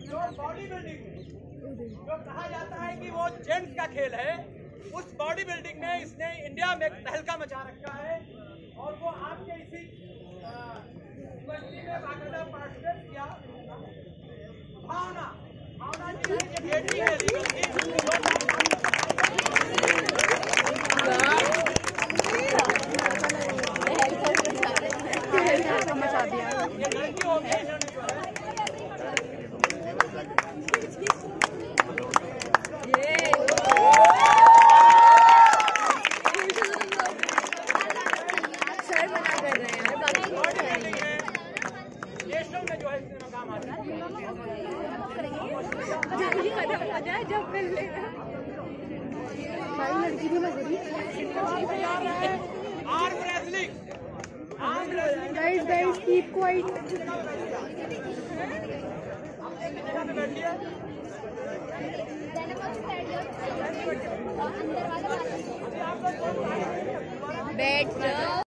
जो body building जो कहा जाता है कि वो जेंट्स का खेल है, उस बॉडी बिल्डिंग में इसने इंडिया में तहलका मचा रखा है और वो आपके इसी यूनिवर्सिटी में बाकायदा पार्टिसिपेट किया। भावना जी की बेटी है मचा दिया। ये लड़की हो गई लड़की भी लग रही guys keep quiet। बैठ